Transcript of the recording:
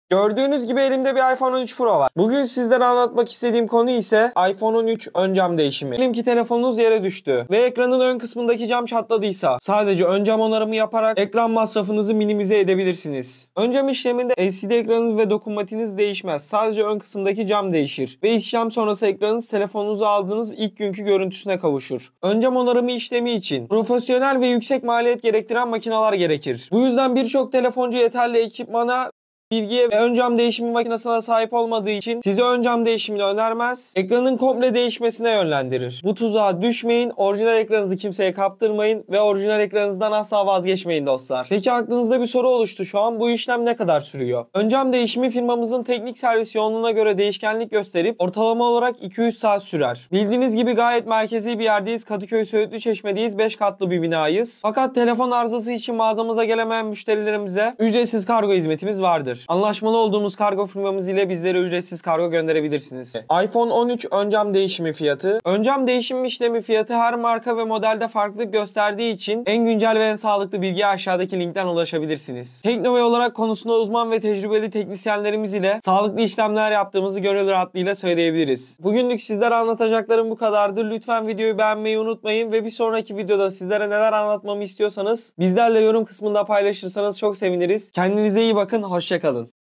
Gördüğünüz gibi elimde bir iPhone 13 Pro var. Bugün sizlere anlatmak istediğim konu ise iPhone 13 ön cam değişimi. Diyelim ki telefonunuz yere düştü ve ekranın ön kısmındaki cam çatladıysa sadece ön cam onarımı yaparak ekran masrafınızı minimize edebilirsiniz. Ön cam işleminde LCD ekranınız ve dokunmatikiniz değişmez. Sadece ön kısımdaki cam değişir ve işlem sonrası ekranınız telefonunuzu aldığınız ilk günkü görüntüsüne kavuşur. Ön cam onarımı işlemi için profesyonel ve yüksek maliyet gerektiren makineler gerekir. Bu yüzden birçok telefoncu yeterli ekipmana, bilgiye ve ön cam değişimi makinesine sahip olmadığı için size ön cam değişimini önermez, ekranın komple değişmesine yönlendirir. Bu tuzağa düşmeyin, orijinal ekranınızı kimseye kaptırmayın ve orijinal ekranınızdan asla vazgeçmeyin dostlar. Peki aklınızda bir soru oluştu şu an, bu işlem ne kadar sürüyor? Ön cam değişimi firmamızın teknik servis yoğunluğuna göre değişkenlik gösterip ortalama olarak 2-3 saat sürer. Bildiğiniz gibi gayet merkezi bir yerdeyiz, Kadıköy Söğütlüçeşme'deyiz, 5 katlı bir binayız. Fakat telefon arızası için mağazamıza gelemeyen müşterilerimize ücretsiz kargo hizmetimiz vardır. Anlaşmalı olduğumuz kargo firmamız ile bizlere ücretsiz kargo gönderebilirsiniz. iPhone 13 ön cam değişimi fiyatı. Ön cam değişim işlemi fiyatı her marka ve modelde farklılık gösterdiği için en güncel ve en sağlıklı bilgiye aşağıdaki linkten ulaşabilirsiniz. Teknova olarak konusunda uzman ve tecrübeli teknisyenlerimiz ile sağlıklı işlemler yaptığımızı gönül rahatlığıyla söyleyebiliriz. Bugünlük sizlere anlatacaklarım bu kadardı. Lütfen videoyu beğenmeyi unutmayın ve bir sonraki videoda sizlere neler anlatmamı istiyorsanız bizlerle yorum kısmında paylaşırsanız çok seviniriz. Kendinize iyi bakın, hoşça kalın.